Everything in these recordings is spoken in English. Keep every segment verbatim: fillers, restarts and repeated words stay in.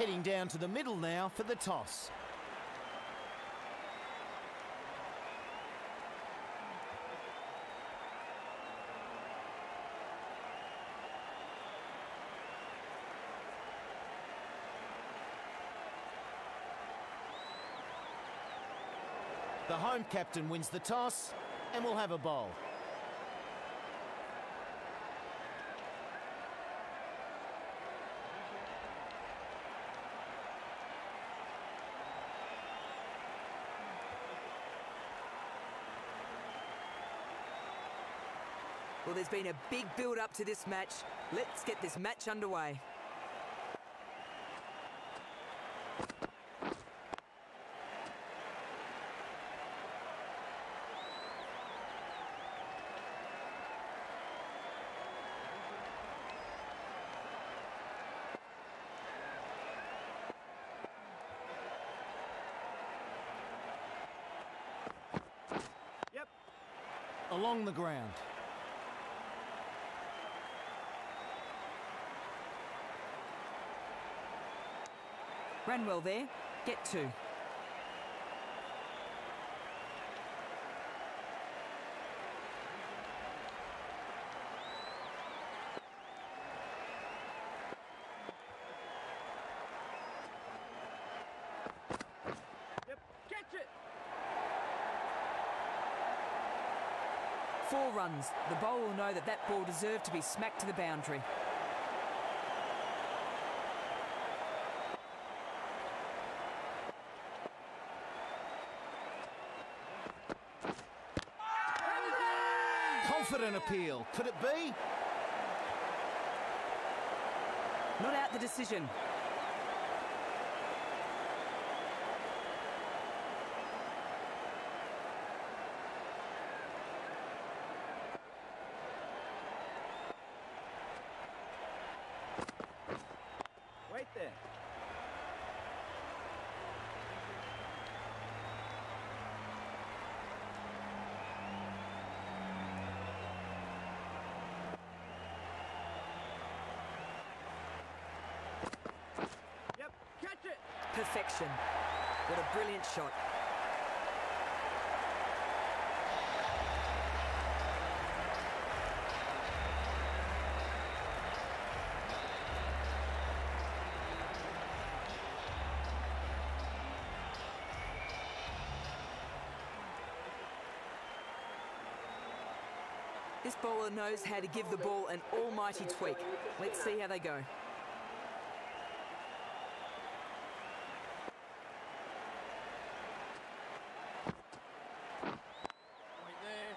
Heading down to the middle now for the toss. The home captain wins the toss and will have a bowl. Well, there's been a big build-up to this match. Let's get this match underway. Yep. Along the ground. Ran well there. Get two. Yep, catch it! Four runs. The bowler will know that that ball deserved to be smacked to the boundary. Confident appeal. Could it be? Not out the decision. Wait there. Yep, catch it! Perfection. What a brilliant shot. This bowler knows how to give the ball an almighty tweak. Let's see how they go. Wait there.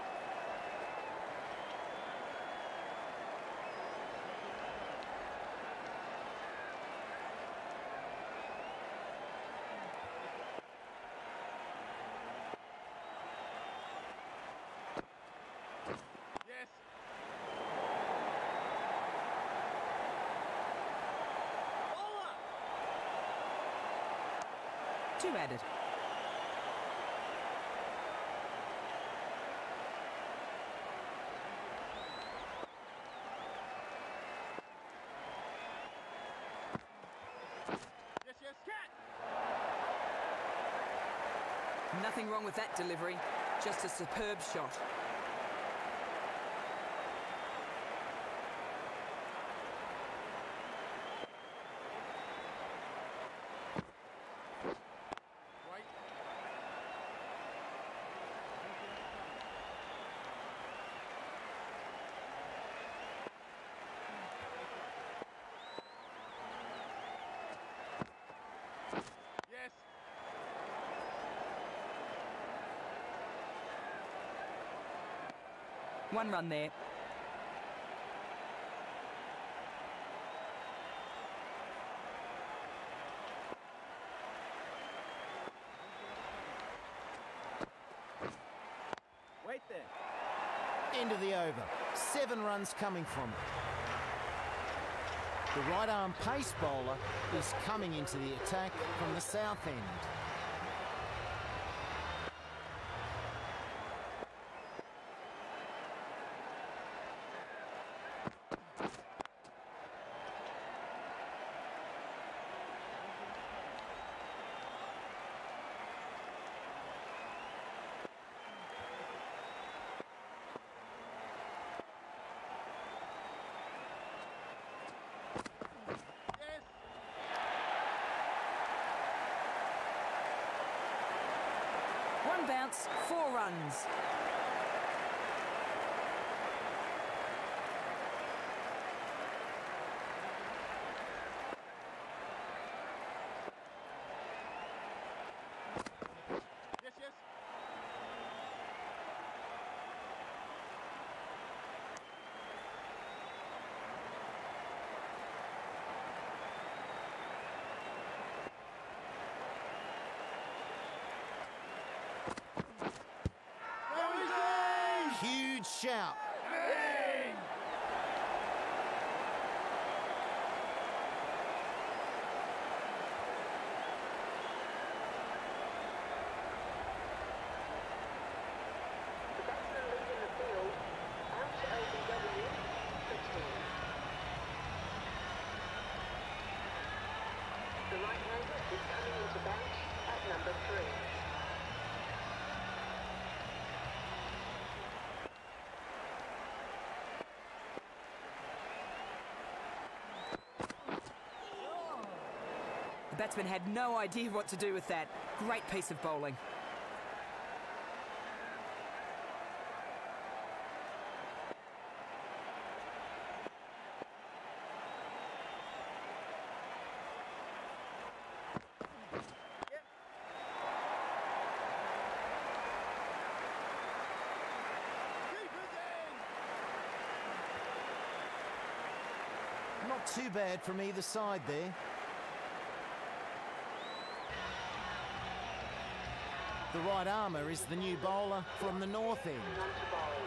Yes. Bowler. Two added. Yes, yes, cat. Nothing wrong with that delivery. Just a superb shot. Right. Yes. One run there. Wait there. End of the over. Seven runs coming from it. The right arm pace bowler is coming into the attack from the south end. bounce, four runs. Yes, yes. Huge shout. The batsman leading the field, out to L B W, fifteen. The right-hander is coming into bat at number three. The batsman had no idea what to do with that. Great piece of bowling. Not too bad from either side there. The right armour is the new bowler from the north end. On to bowl.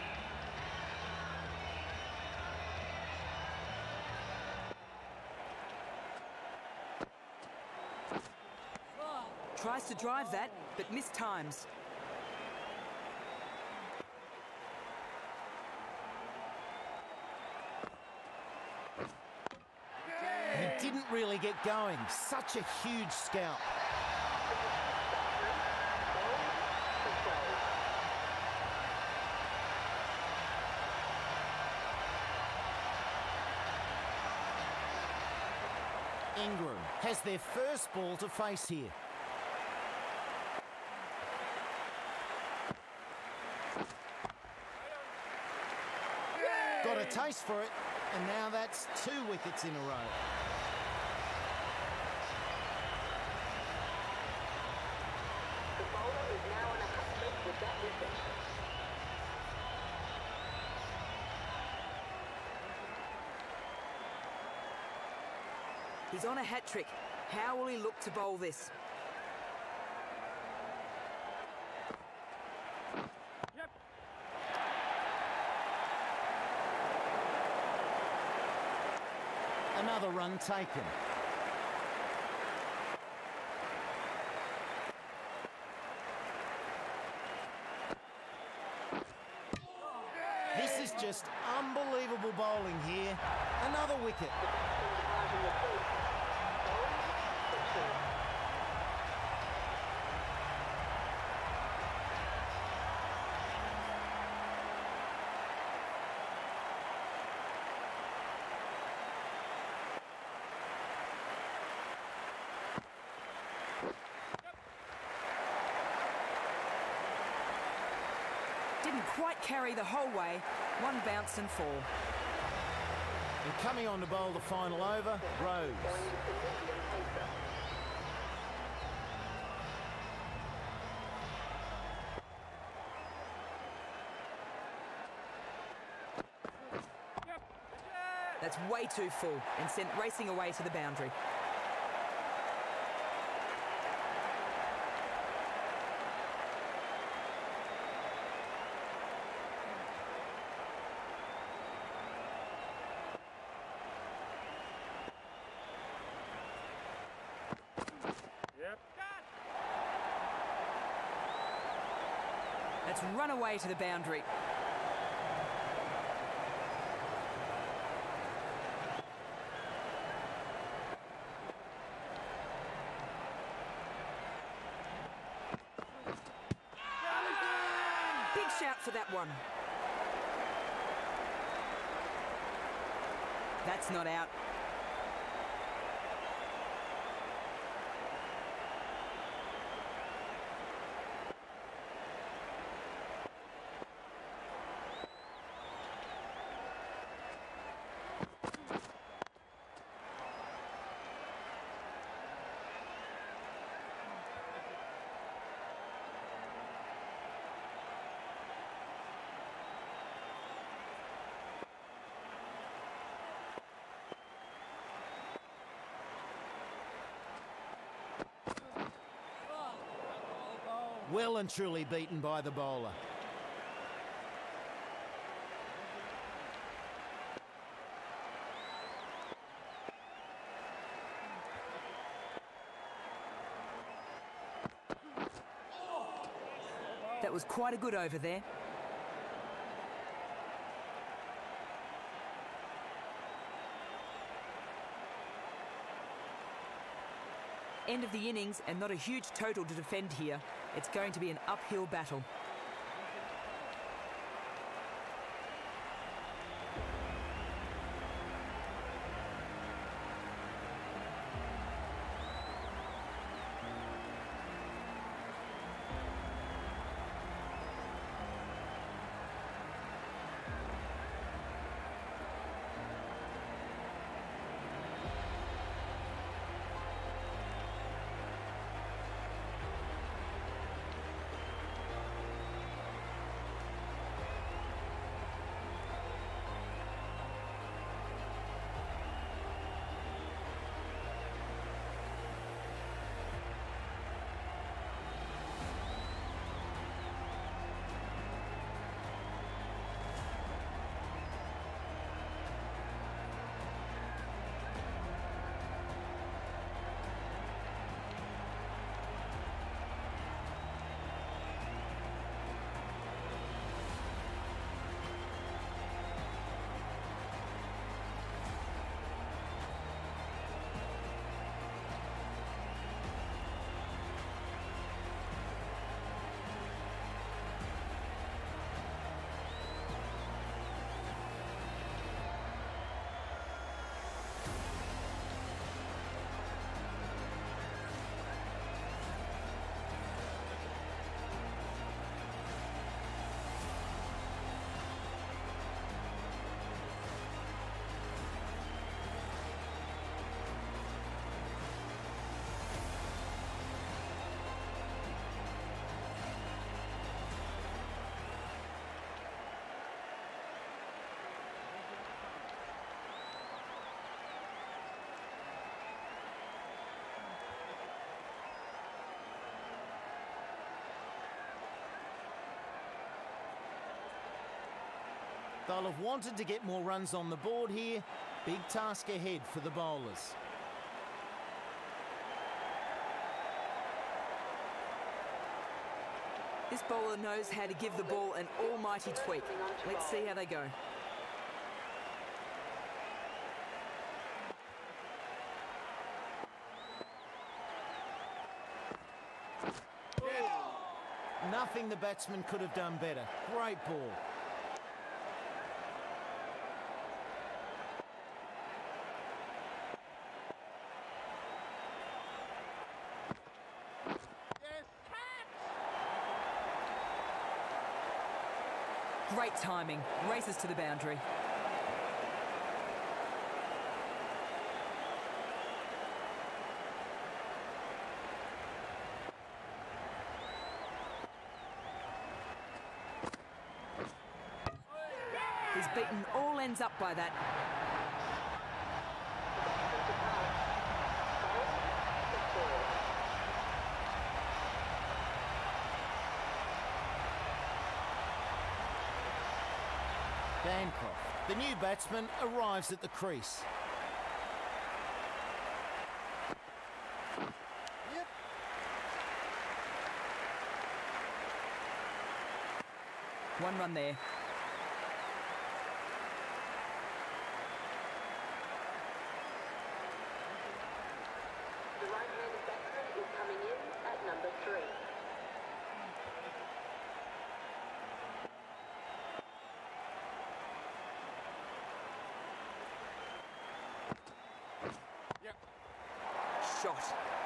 Tries to drive that, but mistimes. He didn't really get going. Such a huge scalp. Ingram has their first ball to face here. Got a taste for it, and now that's two wickets in a row. The bowler is now on a hat trick with that wicket. He's on a hat-trick. How will he look to bowl this? Yep. Another run taken. This is just unbelievable bowling here. Another wicket. The batsman departing the field. Bowled for two. Didn't quite carry the whole way. One bounce and four. And coming on to bowl the final over, Rose. Going with the medium pacer. That's way too full and sent racing away to the boundary. Yep. That's run away to the boundary. Big shout for that one. That's not out. Well and truly beaten by the bowler. That was quite a good over there. End of the innings and not a huge total to defend here. It's going to be an uphill battle. They'll have wanted to get more runs on the board here. Big task ahead for the bowlers. This bowler knows how to give the ball an almighty tweak. Let's see how they go. Nothing the batsman could have done better. Great ball. Great timing. Races to the boundary. He's beaten all ends up by that. Bancroft, the new batsman, arrives at the crease. Yep. One run there. The right-handed batsman is coming in at number three. Shot.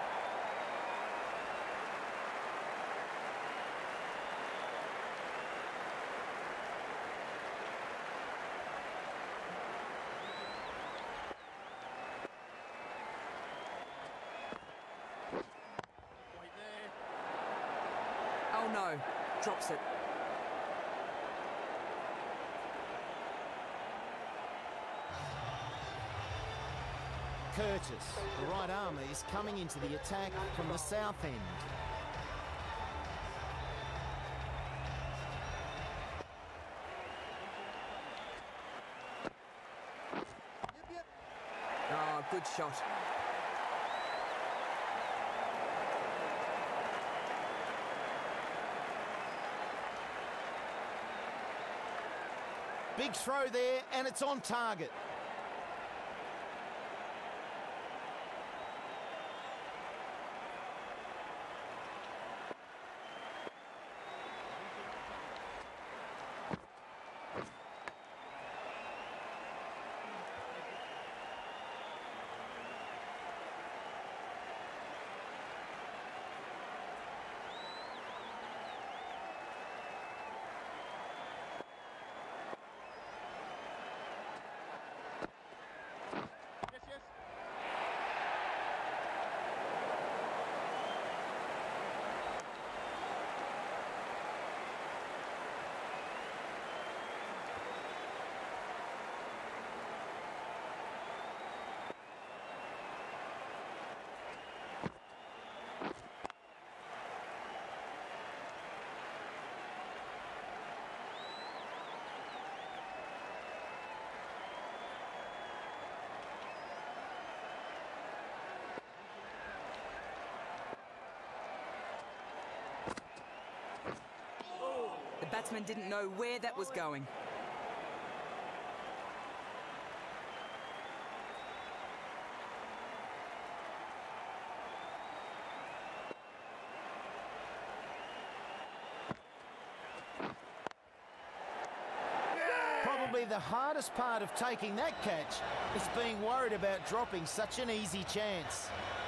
Oh no, drops it. Curtis, the right arm, is coming into the attack from the south end. good shot. Big throw there, and it's on target. The batsman didn't know where that was going. Probably the hardest part of taking that catch is being worried about dropping such an easy chance.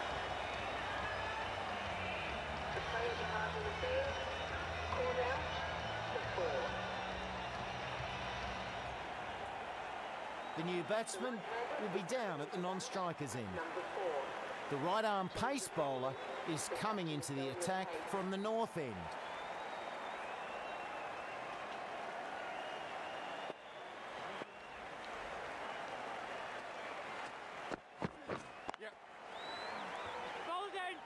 The player departing the field, called out for four. The new batsman will be down at the non-striker's end. Number four. The right-arm pace bowler is coming into the attack from the north end. Ball down.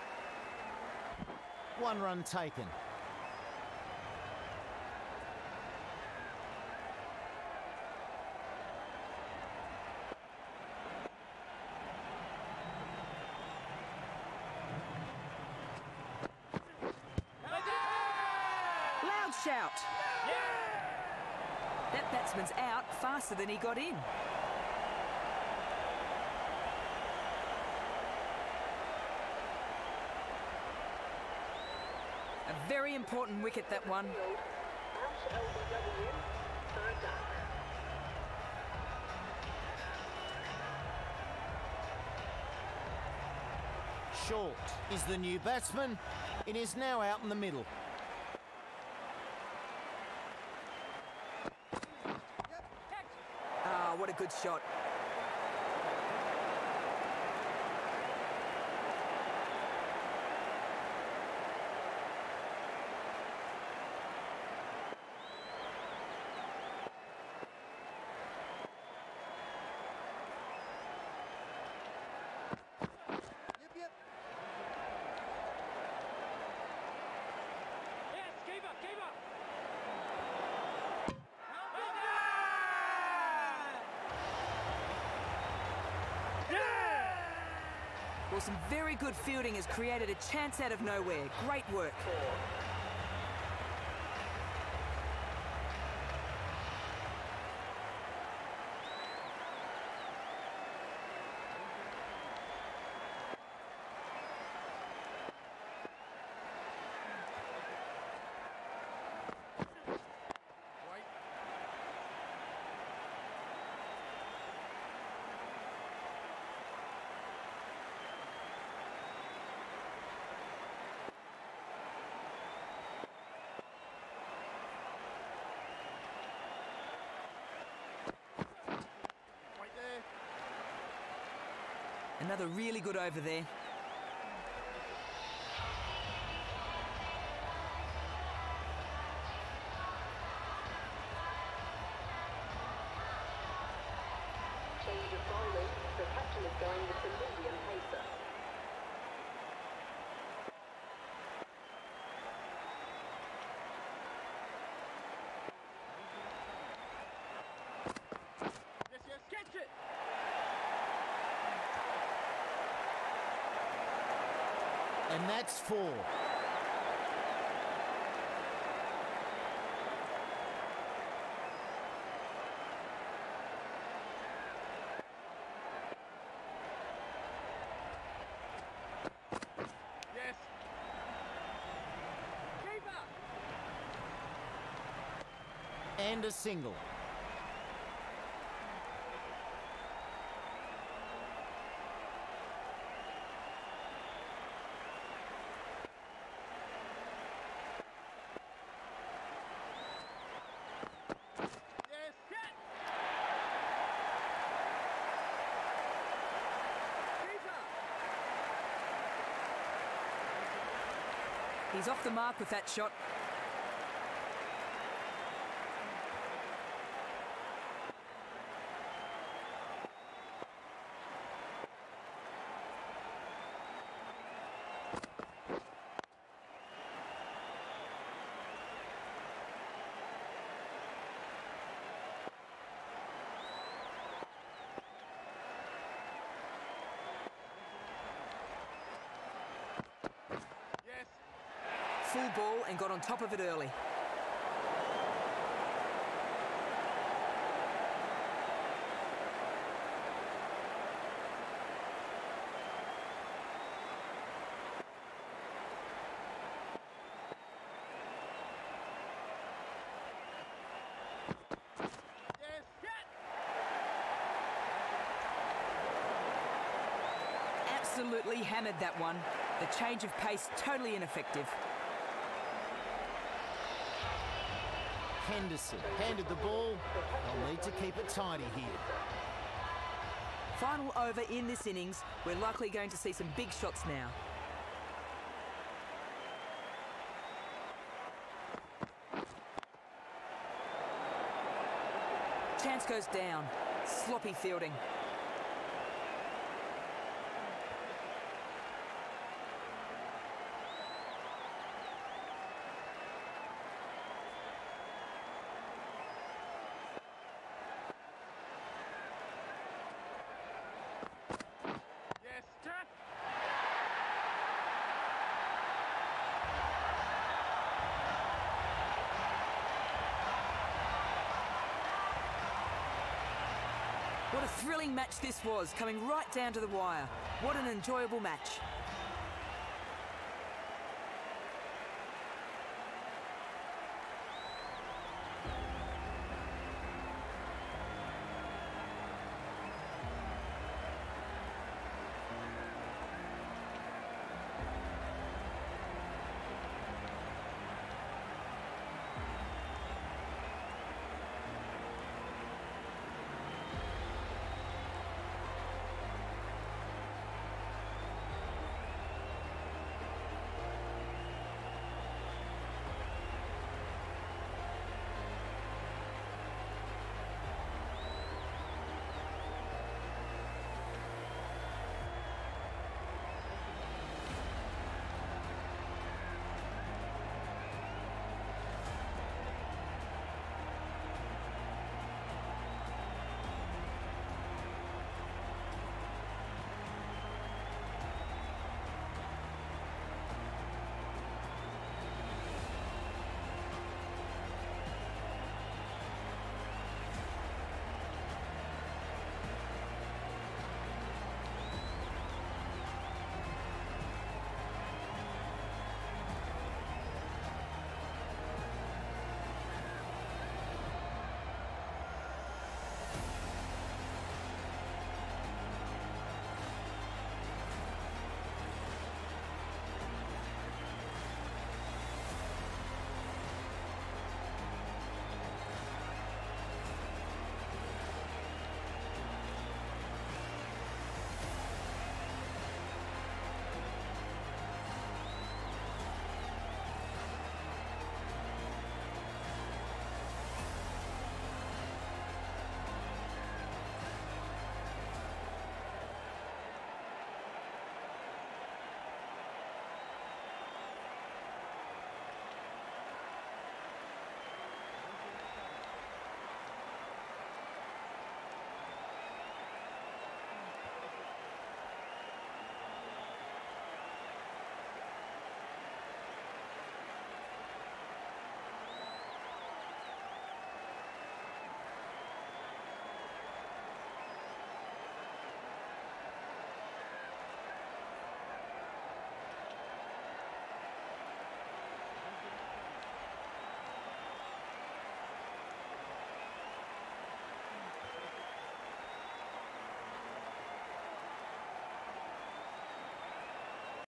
One run taken. Loud shout. That batsman's out faster than he got in. A very important wicket, that one. Out L B W for a duck. Short is the new batsman. It is now out in the middle. Ah, what a good shot. Yes, keep up, keep up. Well, some very good fielding has created a chance out of nowhere. Great work. Another really good over there. Change of bowling. The captain is going with the medium pacer. Yes, yes, catch it. And that's four. Yes. Keeper. And a single. Yes. Hit. Keeper. He's off the mark with that shot. Yes. Full ball and got on top of it early. Yes. Hit. Absolutely hammered that one. The change of pace totally ineffective. Henderson handed the ball. They'll need to keep it tidy here. Final over in this innings. We're likely going to see some big shots now. Chance goes down. Sloppy fielding. Yes. Hit. What a thrilling match this was, coming right down to the wire. What an enjoyable match.